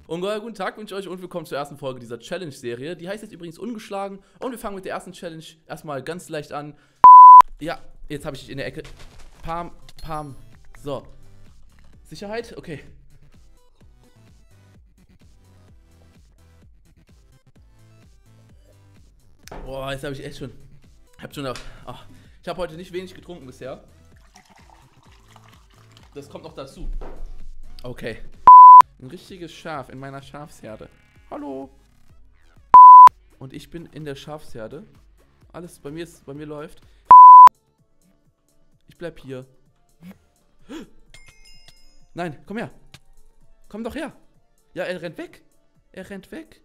Und guten Tag wünsche ich euch und willkommen zur ersten Folge dieser Challenge-Serie. Die heißt jetzt übrigens Ungeschlagen und wir fangen mit der ersten Challenge erstmal ganz leicht an. Ja, jetzt habe ich dich in der Ecke. Pam, pam. So. Sicherheit? Okay. Boah, jetzt habe ich echt schon... Ich habe heute nicht wenig getrunken bisher. Das kommt noch dazu. Okay. Ein richtiges Schaf in meiner Schafsherde. Hallo. Und ich bin in der Schafsherde. Alles bei mir läuft. Ich bleib hier. Nein, komm her. Komm doch her. Ja, er rennt weg. Er rennt weg.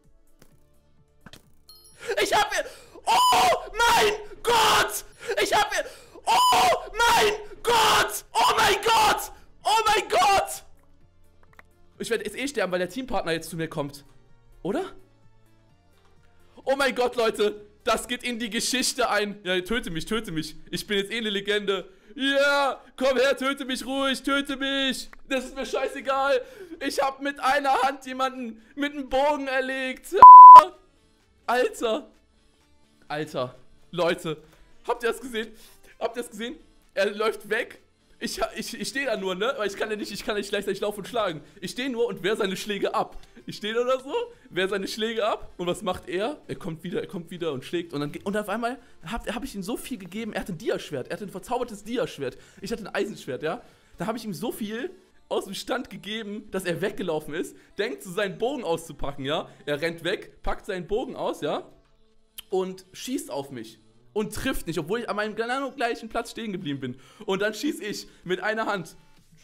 Ich hab ihn. Oh mein Gott! Ich hab ihn. Oh mein Gott! Oh mein Gott! Oh mein Gott! Ich werde jetzt sterben, weil der Teampartner jetzt zu mir kommt. Oder? Oh mein Gott, Leute. Das geht in die Geschichte ein. Ja, töte mich, töte mich. Ich bin jetzt eh eine Legende. Ja, komm her, töte mich ruhig, töte mich. Das ist mir scheißegal. Ich habe mit einer Hand jemanden mit einem Bogen erlegt. Alter. Alter. Leute. Habt ihr das gesehen? Habt ihr das gesehen? Er läuft weg. Ich stehe da nur, ne? Weil ich kann ja nicht gleichzeitig laufen und schlagen. Ich stehe nur und wehre seine Schläge ab. Ich stehe da so, wehre seine Schläge ab. Und was macht er? Er kommt wieder und schlägt. Und auf einmal hab ich ihm so viel gegeben. Er hatte ein Diaschwert. Er hatte ein verzaubertes Diaschwert. Ich hatte ein Eisenschwert, ja? Da habe ich ihm so viel aus dem Stand gegeben, dass er weggelaufen ist. Denkt, so seinen Bogen auszupacken, ja? Er rennt weg, packt seinen Bogen aus, ja? Und schießt auf mich. Und trifft nicht, obwohl ich an meinem genau gleichen Platz stehen geblieben bin. Und dann schieß ich mit einer Hand.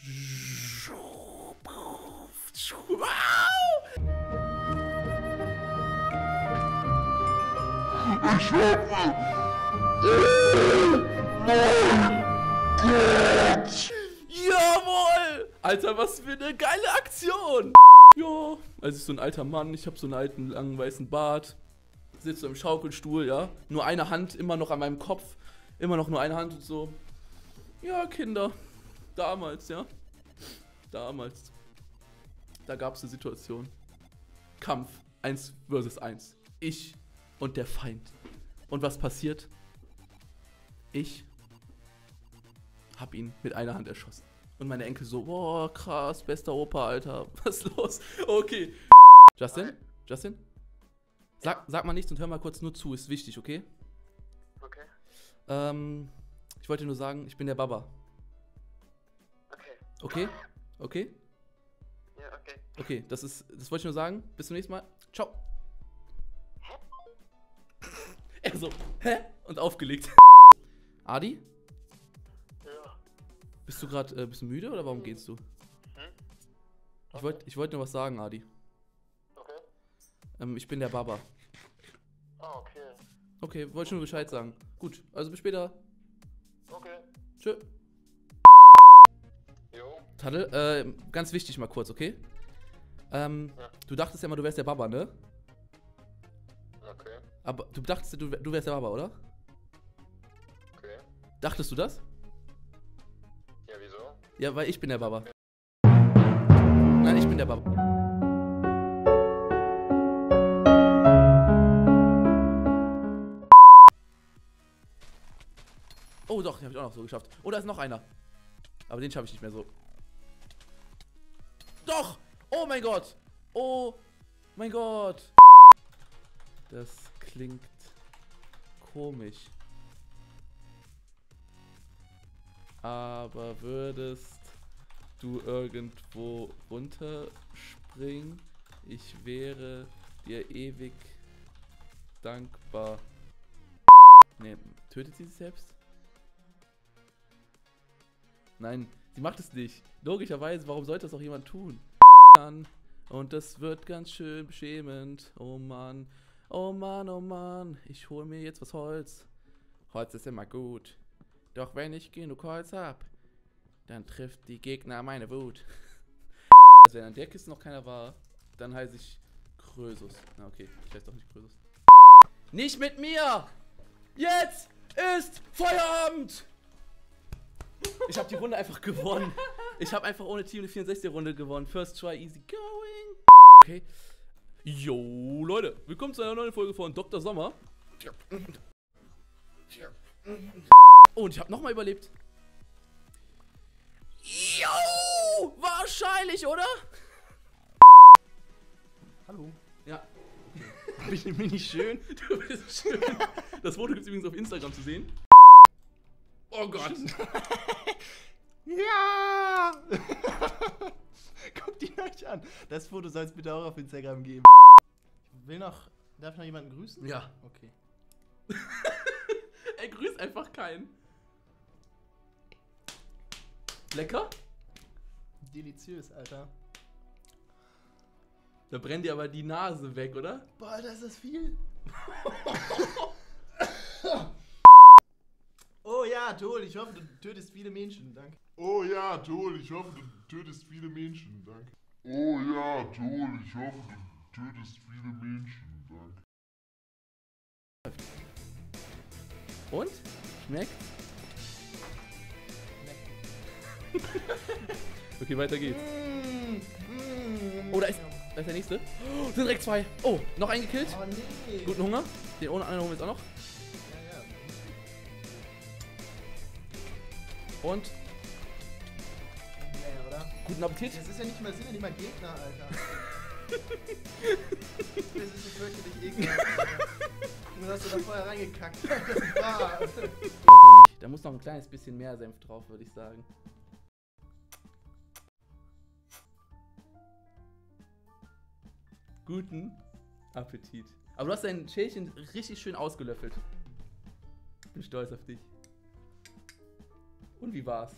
Jawohl! Alter, was für eine geile Aktion! Ja, also ich so ein alter Mann, ich habe so einen alten, langen, weißen Bart. Sitze so im Schaukelstuhl, ja. Nur eine Hand immer noch an meinem Kopf. Immer noch nur eine Hand und so. Ja, Kinder. Damals, ja. Damals. Da gab es eine Situation. Kampf 1 versus 1. Ich und der Feind. Und was passiert? Ich hab ihn mit einer Hand erschossen. Und meine Enkel so, boah, krass, bester Opa, Alter. Was ist los? Okay. Justin? Justin? Sag mal nichts und hör mal kurz nur zu, ist wichtig, okay? Okay. Ich wollte nur sagen, ich bin der Baba. Okay. Okay? Okay? Ja, okay. Okay, das wollte ich nur sagen. Bis zum nächsten Mal. Ciao. Er so, hä? Und aufgelegt. Adi? Ja. Bist du gerade ein bisschen müde oder warum gehst du? Ich wollte nur was sagen, Adi. Okay. Ich bin der Baba. Ah, okay. Okay, wollte nur Bescheid sagen. Gut, also bis später. Okay. Tschö. Jo. Tadel, ganz wichtig mal kurz, okay? Ja. Du dachtest ja mal, du wärst der Baba, ne? Okay. Aber du dachtest, du wärst der Baba, oder? Okay. Dachtest du das? Ja, wieso? Ja, weil ich bin der Baba. Nein, ich bin der Baba. Oh doch, den habe ich auch noch so geschafft. Oh, da ist noch einer. Aber den schaffe ich nicht mehr so. Doch! Oh mein Gott! Oh mein Gott! Das klingt komisch. Aber würdest du irgendwo runterspringen? Ich wäre dir ewig dankbar. Ne, tötet sie sich selbst? Nein, sie macht es nicht. Logischerweise, warum sollte das auch jemand tun? Und das wird ganz schön beschämend. Oh Mann, oh Mann, oh Mann. Ich hole mir jetzt was Holz. Holz ist immer gut. Doch wenn ich genug Holz hab, dann trifft die Gegner meine Wut. Also wenn an der Kiste noch keiner war, dann heiße ich Krösus. Na okay, ich heiße doch nicht Krösus. Nicht mit mir! Jetzt ist Feierabend! Ich habe die Runde einfach gewonnen. Ich habe einfach ohne Team eine 64er-Runde gewonnen. First try, easy going. Okay. Jo, Leute, willkommen zu einer neuen Folge von Dr. Sommer. Oh, und ich habe nochmal überlebt. Jo, wahrscheinlich, oder? Hallo. Ja. Bin ich schön? Du bist schön. Das Foto gibt es übrigens auf Instagram zu sehen. Oh Gott. Ja! Guckt ihn euch an. Das Foto soll es bitte auch auf Instagram geben. Darf ich noch jemanden grüßen? Ja. Okay. Er grüßt einfach keinen. Lecker? Deliziös, Alter. Da brennt dir aber die Nase weg, oder? Boah, Alter, ist das viel. Oh ja, Joel, ich hoffe, du tötest viele Menschen. Danke. Oh ja, Joel, ich hoffe, du tötest viele Menschen. Danke. Oh ja, Joel, ich hoffe, du tötest viele Menschen. Danke. Und? Schmeckt? Okay, weiter geht's. Oh, da ist der nächste. Oh, sind direkt zwei. Oh, noch einen gekillt. Oh nee. Guten Hunger. Den ohne anderen holen wir jetzt auch noch. Ja. Und Nee, oder? guten Appetit. Das ist ja nicht mal, sind ja nicht mal Gegner, Alter. Das ist so fürchterlich ekelhaft, Alter. Du hast da vorher reingekackt. Das war. Also nicht. Da muss noch ein kleines bisschen mehr Senf drauf, würde ich sagen. Guten Appetit. Aber du hast dein Schälchen richtig schön ausgelöffelt. Bin stolz auf dich. Und wie war's?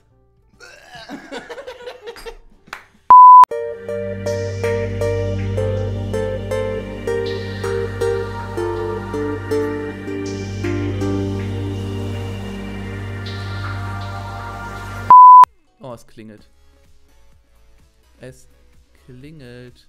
Oh, es klingelt. Es klingelt.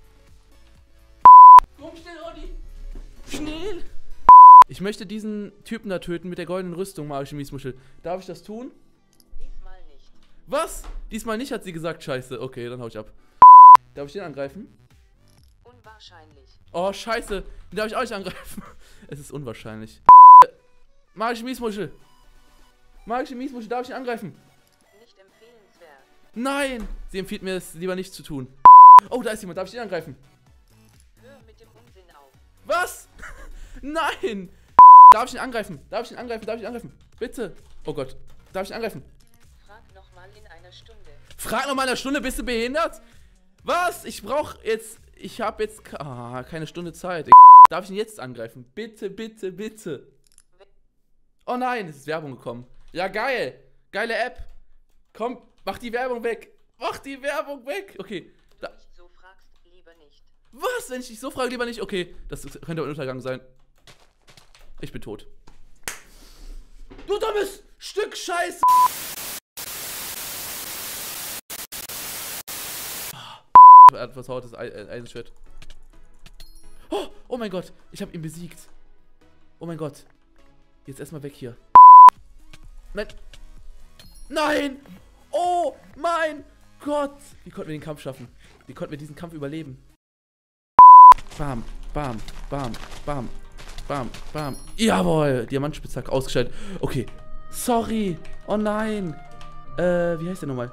Komm schnell, Roddy! Schnell! Ich möchte diesen Typen da töten mit der goldenen Rüstung, magische Miesmuschel. Darf ich das tun? Diesmal nicht. Was? Diesmal nicht, hat sie gesagt. Scheiße. Okay, dann hau ich ab. Darf ich den angreifen? Unwahrscheinlich. Oh, scheiße. Den darf ich auch nicht angreifen. Es ist unwahrscheinlich. Magische Miesmuschel. Magische Miesmuschel, darf ich ihn angreifen? Nicht empfehlenswert. Nein! Sie empfiehlt mir es lieber nicht zu tun. Oh, da ist jemand. Darf ich den angreifen? Hör mit dem Unsinn auf. Was? Nein! Darf ich ihn angreifen? Darf ich ihn angreifen? Darf ich ihn angreifen? Bitte. Oh Gott. Darf ich ihn angreifen? Frag nochmal in einer Stunde. Frag noch mal in einer Stunde, bist du behindert? Was? Ich brauch jetzt... Ich habe jetzt keine Stunde Zeit. Darf ich ihn jetzt angreifen? Bitte, bitte, bitte. Oh nein, es ist Werbung gekommen. Ja, geil. Geile App. Komm, mach die Werbung weg. Mach die Werbung weg. Okay. Wenn du nicht so fragst, lieber nicht. Was? Wenn ich dich so frage, lieber nicht? Okay, das könnte ein Untergang sein. Ich bin tot. Du dummes Stück Scheiße! Er hat versautes Eisenschwert. Oh mein Gott, ich habe ihn besiegt. Oh mein Gott. Jetzt erstmal weg hier. Nein. Nein! Oh mein Gott! Wie konnten wir den Kampf schaffen? Wie konnten wir diesen Kampf überleben? Bam, bam, bam, bam, bam, bam. Jawohl! Diamantspitzhack ausgeschaltet. Okay. Sorry. Oh nein. Wie heißt der nochmal?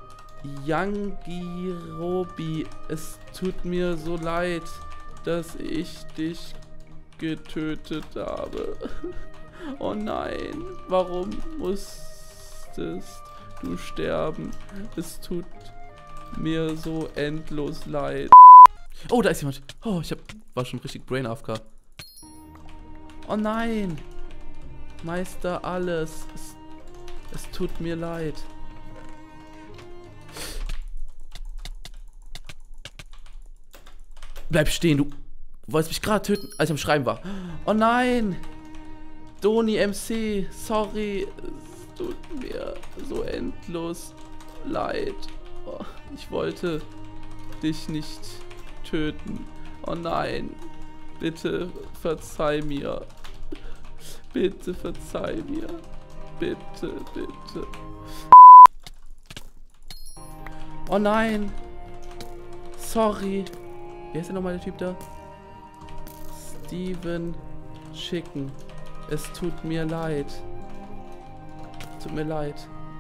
Yangirobi. Es tut mir so leid, dass ich dich getötet habe. Oh nein. Warum musstest du sterben? Es tut mir so endlos leid. Oh, da ist jemand. Oh, war schon richtig Brain AFK. Oh nein. Meister alles. Es tut mir leid. Bleib stehen, du wolltest mich gerade töten, als ich am Schreiben war. Oh nein. Doni MC, sorry. Es tut mir so endlos leid. Oh, ich wollte dich nicht töten. Oh nein. Bitte verzeih mir. Bitte verzeih mir. Bitte, bitte. Oh nein. Sorry. Wer ist denn nochmal der Typ da? Steven Chicken. Es tut mir leid. Tut mir leid.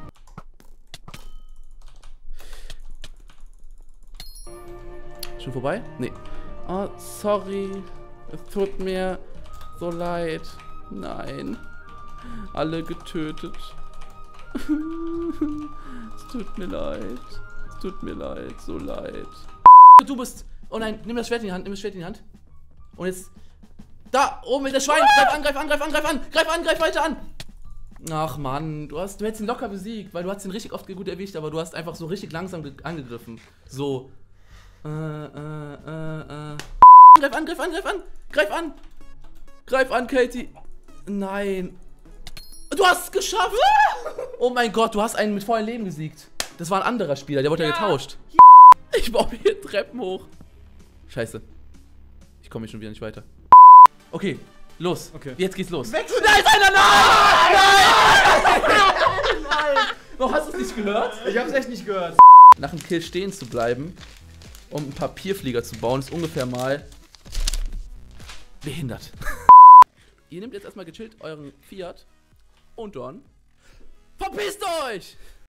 Schon vorbei? Nee. Oh, sorry. Es tut mir so leid. Nein. Alle getötet. Es tut mir leid. Es tut mir leid. So leid. Du bist... Oh nein, nimm das Schwert in die Hand. Nimm das Schwert in die Hand. Und jetzt... Da! Oben mit der Schwein! Greif an, greif an, greif an, greif an! Greif an, greif weiter an! Ach Mann, du hättest ihn locker besiegt, weil du hast ihn richtig oft gut erwischt, aber du hast einfach so richtig langsam angegriffen. So. Greif an, greif an, greif an! Greif an! Greif an, Katie! Nein! Du hast es geschafft! Oh mein Gott, du hast einen mit vollem Leben besiegt. Das war ein anderer Spieler, der wurde ja getauscht. Ich baue hier Treppen hoch. Scheiße. Ich komme hier schon wieder nicht weiter. Okay, los. Okay. Jetzt geht's los. Wechsel! Da ist einer! Nein! Nein! Noch hast du es nicht gehört? Ich hab's echt nicht gehört. Nach dem Kill stehen zu bleiben, um einen Papierflieger zu bauen, ist ungefähr mal behindert. Ihr nehmt jetzt erstmal gechillt euren Fiat und dann verpisst euch!